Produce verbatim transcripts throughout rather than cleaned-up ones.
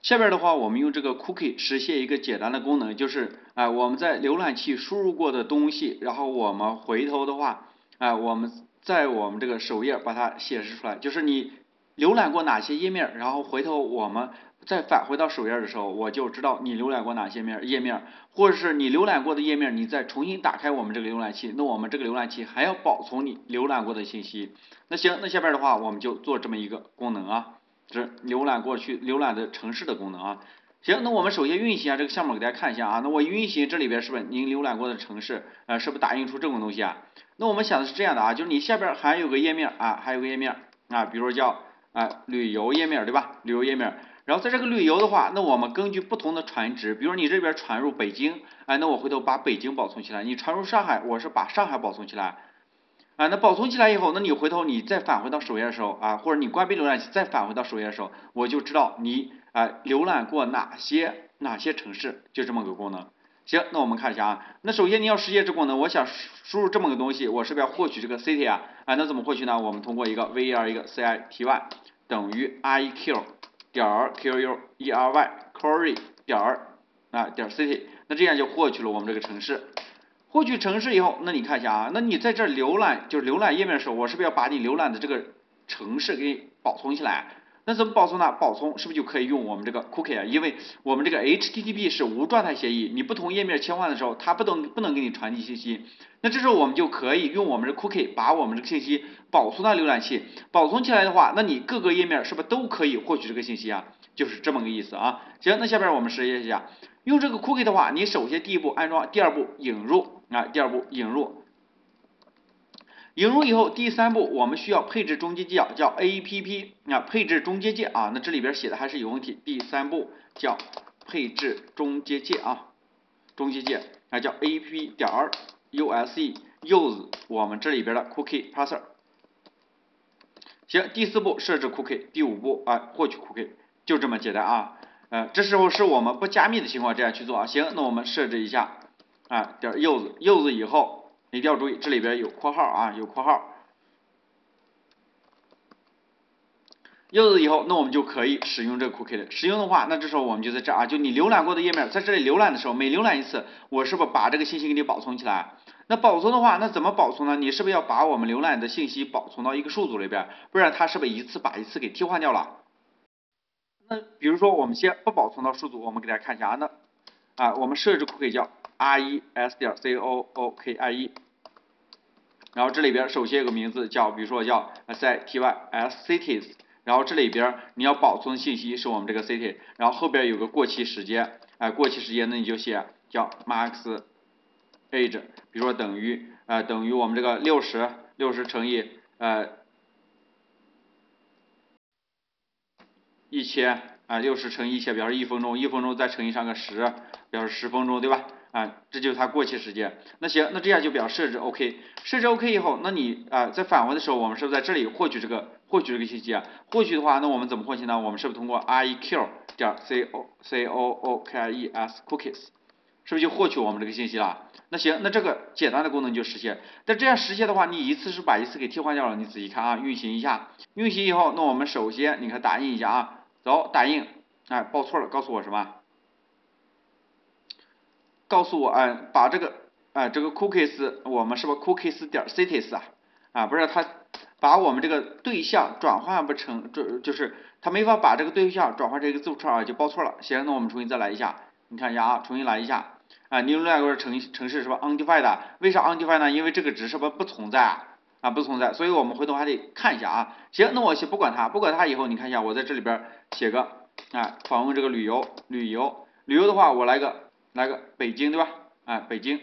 下边的话，我们用这个 cookie 实现一个简单的功能，就是啊、呃、我们在浏览器输入过的东西，然后我们回头的话啊、呃、我们在我们这个首页把它显示出来，就是你浏览过哪些页面，然后回头我们再返回到首页的时候，我就知道你浏览过哪些面页面，或者是你浏览过的页面，你再重新打开我们这个浏览器，那我们这个浏览器还要保存你浏览过的信息。那行，那下边的话我们就做这么一个功能啊。是浏览过去浏览的城市的功能啊。行，那我们首先运行一下这个项目，给大家看一下啊。那我运行这里边是不是您浏览过的城市？呃，是不是打印出这种东西啊？那我们想的是这样的啊，就是你下边还有个页面啊，还有个页面啊，比如叫啊旅游页面对吧？旅游页面。然后在这个旅游的话，那我们根据不同的传值，比如你这边传入北京，哎，那我回头把北京保存起来；你传入上海，我是把上海保存起来。啊，那保存起来以后，那你回头你再返回到首页的时候啊，或者你关闭浏览器再返回到首页的时候，我就知道你啊浏览过哪些哪些城市，就这么个功能。行，那我们看一下啊，那首先你要实现这功能，我想输入这么个东西，我是不是要获取这个 city 啊？啊，那怎么获取呢？我们通过一个 var 一个 city 等于 iq 点 query query 点啊点 city， 那这样就获取了我们这个城市。获取城市以后，那你看一下啊，那你在这浏览就是浏览页面的时候，我是不是要把你浏览的这个城市给保存起来？那怎么保存呢？保存是不是就可以用我们这个 cookie 啊？因为我们这个 H T T P 是无状态协议，你不同页面切换的时候，它不能不能给你传递信息。那这时候我们就可以用我们的 cookie 把我们这个信息保存到浏览器，保存起来的话，那你各个页面是不是都可以获取这个信息啊？就是这么个意思啊。行，那下边我们实现一下，用这个 cookie 的话，你首先第一步安装，第二步引入。啊，第二步引入，引入以后，第三步我们需要配置中间件，叫 A P P 啊，配置中间件啊，那这里边写的还是有问题。第三步叫配置中间件啊，中间件啊叫 A P P 点 use use 我们这里边的 cookie parser。行，第四步设置 cookie， 第五步啊获取 cookie， 就这么简单啊。呃，这时候是我们不加密的情况这样去做啊。行，那我们设置一下。啊，点 use use 以后，一定要注意，这里边有括号啊，有括号。use 以后，那我们就可以使用这个 cookie 了。使用的话，那这时候我们就在这啊，就你浏览过的页面，在这里浏览的时候，每浏览一次，我是不是把这个信息给你保存起来？那保存的话，那怎么保存呢？你是不是要把我们浏览的信息保存到一个数组里边？不然它是不是一次把一次给替换掉了？那比如说我们先不保存到数组，我们给大家看一下啊，那啊，我们设置 cookie 叫 res 点 cookie， 然后这里边首先有个名字叫，比如说叫 city cities， 然后这里边你要保存信息是我们这个 city， 然后后边有个过期时间，哎、呃，过期时间那你就写叫 max age， 比如说等于呃等于我们这个六十六十乘以呃一千啊，六十乘以一千表示一分钟，一分钟再乘以上个十，表示十分钟，对吧？啊，这就是它过期时间。那行，那这样就表示设置 OK， 设置 OK 以后，那你啊在返回的时候，我们是不是在这里获取这个获取这个信息啊？获取的话，那我们怎么获取呢？我们是不是通过 iq 点 co cookies cookies， 是不是就获取我们这个信息了？那行，那这个简单的功能就实现。但这样实现的话，你一次是把一次给替换掉了。你仔细看啊，运行一下，运行以后，那我们首先你看打印一下啊。走，打印，哎，报错了，告诉我什么？告诉我，哎，把这个，哎，这个 cookies， 我们是不是 cookies 点 cities 啊？啊，不是，它把我们这个对象转换不成，就就是它没法把这个对象转换成一个字符串啊，就报错了。行，那我们重新再来一下，你看一下啊，重新来一下，啊，你浏览过城城市是吧 undefined， 为啥 undefined 呢？因为这个值是不是不存在啊？啊，不存在，所以我们回头还得看一下啊。行，那我先不管它，不管它以后，你看一下，我在这里边写个啊，访问这个旅游，旅游，旅游的话，我来个来个北京，对吧？啊，北京，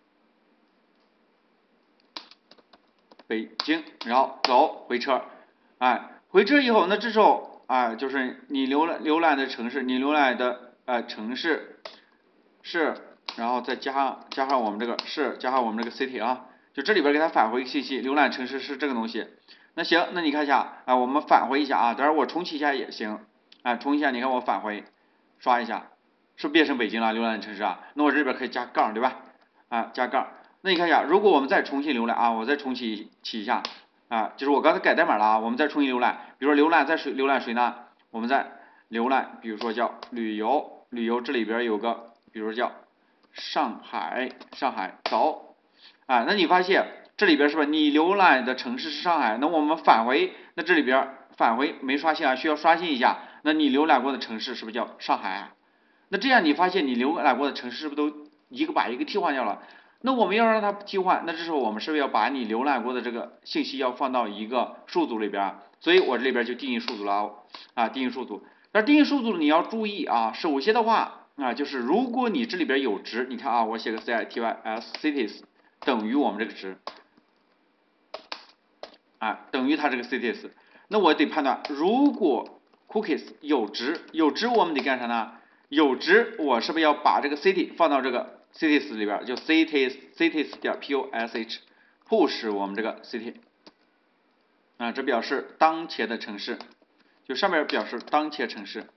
北京，然后走回车，哎，回车以后，那这时候啊，就是你浏览浏览的城市，你浏览的呃城市是，然后再加上加上我们这个是加上我们这个 city 啊。就这里边给它返回信息，浏览城市是这个东西。那行，那你看一下啊，我们返回一下啊，当然我重启一下也行啊，重启一下，你看我返回，刷一下，是不是变成北京了？浏览城市啊，那我这边可以加杠，对吧？啊，加杠。那你看一下，如果我们再重新浏览啊，我再重启启一下啊，就是我刚才改代码了啊，我们再重新浏览，比如说浏览再谁浏览谁呢？我们再浏览，比如说叫旅游，旅游这里边有个，比如叫上海，上海走，啊，那你发现这里边是吧？你浏览的城市是上海，那我们返回，那这里边返回没刷新啊，需要刷新一下，那你浏览过的城市是不是叫上海啊？那这样你发现你浏览过的城市是不是都一个把一个替换掉了？那我们要让它替换，那这时候我们是不是要把你浏览过的这个信息要放到一个数组里边？所以我这里边就定义数组了啊，定义数组。但定义数组你要注意啊，首先的话啊，就是如果你这里边有值，你看啊，我写个 c i t y s cities 等于我们这个值啊，等于它这个 cities， 那我得判断，如果 cookies 有值，有值我们得干啥呢？有值我是不是要把这个 city 放到这个 cities 里边，就 cities cities 点 push push 我们这个 city 啊，这表示当前的城市，就上面表示当前城市，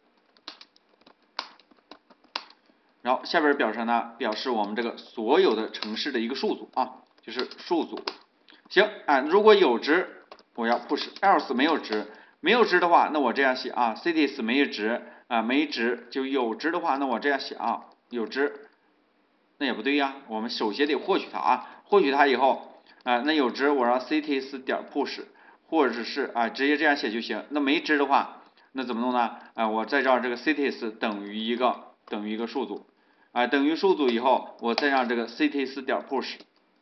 然后下边表示呢，表示我们这个所有的城市的一个数组啊，就是数组。行啊，如果有值我要 push，else 没有值，没有值的话，那我这样写啊 ，cities 没有值啊，没值就有值的话，那我这样写啊，有值，那也不对呀，我们首先得获取它啊，获取它以后啊，那有值我让 cities 点 push， 或者是啊直接这样写就行。那没值的话，那怎么弄呢？啊，我再让这个 cities 等于一个等于一个数组啊，等于数组以后，我再让这个 cities 点 push。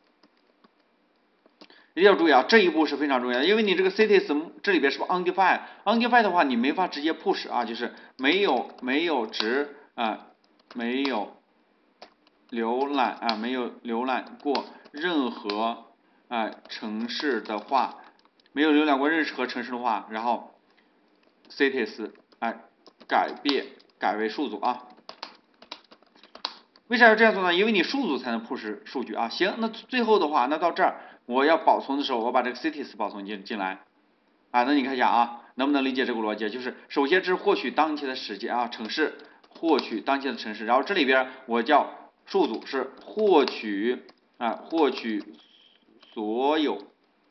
一定要注意啊，这一步是非常重要的，因为你这个 cities 这里边是不是 undefined？undefined 的话，你没法直接 push 啊，就是没有没有值啊，没有浏览啊，没有浏览过任何啊城市的话，没有浏览过任何城市的话，然后 cities 哎改变改为数组啊。为啥要这样做呢？因为你数组才能 push 数据啊。行，那最后的话，那到这儿我要保存的时候，我把这个 cities 保存进进来啊。那你看一下啊，能不能理解这个逻辑？就是首先是获取当前的时间啊，城市获取当前的城市，然后这里边我叫数组是获取啊获取所有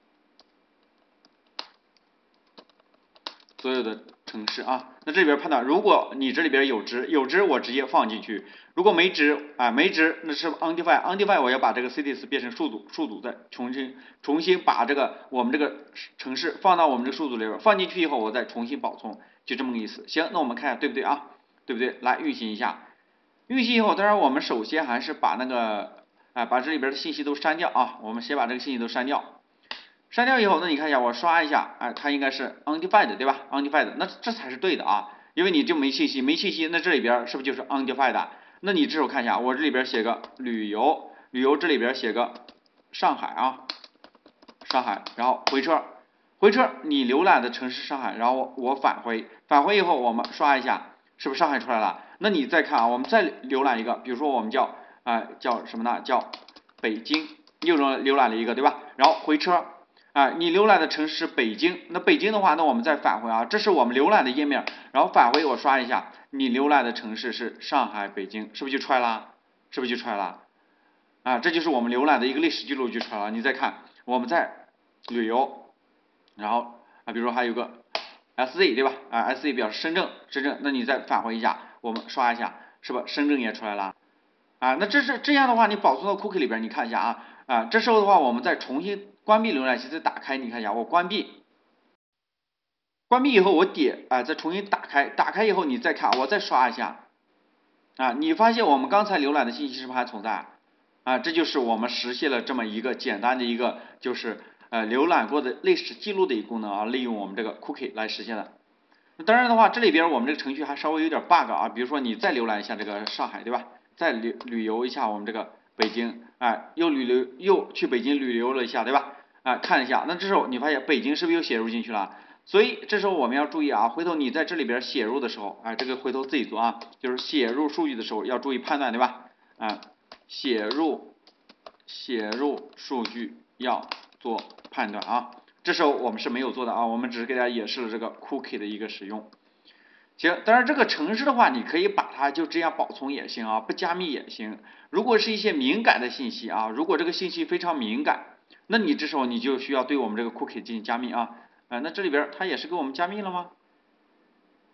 所有的城市啊，那这里边判断，如果你这里边有值，有值我直接放进去，如果没值啊没值，那是 undefined，undefined 我要把这个 cities 变成数组，数组再重新重新把这个我们这个城市放到我们这个数组里边，放进去以后我再重新保存，就这么个意思。行，那我们看一下对不对啊？对不对？来运行一下，运行以后，当然我们首先还是把那个啊把这里边的信息都删掉啊，我们先把这个信息都删掉。删掉以后，那你看一下，我刷一下，哎，它应该是 undefined 对吧 ？undefined，那这才是对的啊，因为你就没信息，没信息，那这里边是不是就是 undefined？那你这时候看一下，我这里边写个旅游，旅游这里边写个上海啊，上海，然后回车，回车，你浏览的城市上海，然后我返回，返回以后我们刷一下，是不是上海出来了？那你再看啊，我们再浏览一个，比如说我们叫啊、呃、叫什么呢？叫北京，又浏浏览了一个对吧？然后回车。啊，你浏览的城市是北京，那北京的话，那我们再返回啊，这是我们浏览的页面，然后返回我刷一下，你浏览的城市是上海、北京，是不是就出来了？是不是就出来了？啊，这就是我们浏览的一个历史记录就出来了。你再看，我们在旅游，然后啊，比如说还有个 S Z 对吧？啊 ，S Z 表示深圳，深圳，那你再返回一下，我们刷一下，是吧？深圳也出来了。啊，那这是这样的话，你保存到 cookie 里边，你看一下啊，啊，这时候的话，我们再重新关闭浏览器，再打开，你看一下，我关闭，关闭以后我点啊，再重新打开，打开以后你再看，我再刷一下，啊，你发现我们刚才浏览的信息是不是还存在？啊，这就是我们实现了这么一个简单的一个就是呃浏览过的历史记录的一个功能啊，利用我们这个 cookie 来实现的。当然的话，这里边我们这个程序还稍微有点 bug 啊，比如说你再浏览一下这个上海，对吧？再旅旅游一下我们这个北京，哎，又旅游又去北京旅游了一下，对吧？哎，看一下，那这时候你发现北京是不是又写入进去了？所以这时候我们要注意啊，回头你在这里边写入的时候，哎，这个回头自己做啊，就是写入数据的时候要注意判断，对吧？啊，写入写入数据要做判断啊。这时候我们是没有做的啊，我们只是给大家演示了这个 cookie 的一个使用。行，当然这个城市的话，你可以把它就这样保存也行啊，不加密也行。如果是一些敏感的信息啊，如果这个信息非常敏感，那你这时候你就需要对我们这个 cookie 进行加密啊。啊，那这里边它也是给我们加密了吗？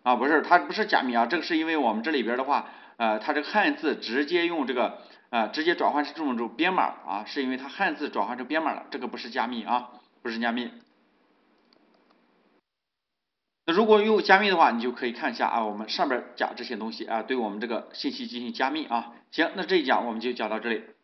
啊，不是，它不是加密啊，这个是因为我们这里边的话，呃，它这个汉字直接用这个呃直接转换成这种编码啊，是因为它汉字转换成编码了，这个不是加密啊，不是加密。那如果用加密的话，你就可以看一下啊，我们上边讲这些东西啊，对我们这个信息进行加密啊。行，那这一讲我们就讲到这里。